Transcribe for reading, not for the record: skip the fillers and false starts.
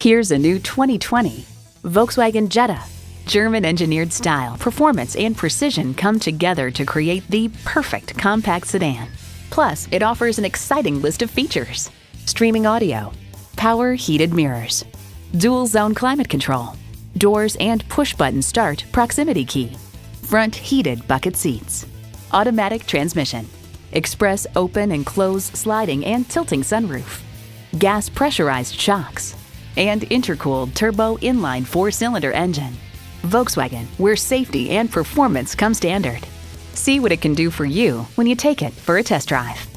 Here's a new 2020 Volkswagen Jetta. German-engineered style, performance, and precision come together to create the perfect compact sedan. Plus, it offers an exciting list of features: streaming audio, power heated mirrors, dual-zone climate control, doors and push-button start proximity key, front heated bucket seats, automatic transmission, express open and close sliding and tilting sunroof, gas pressurized shocks, and intercooled turbo inline 4-cylinder engine. Volkswagen, where safety and performance come standard. See what it can do for you when you take it for a test drive.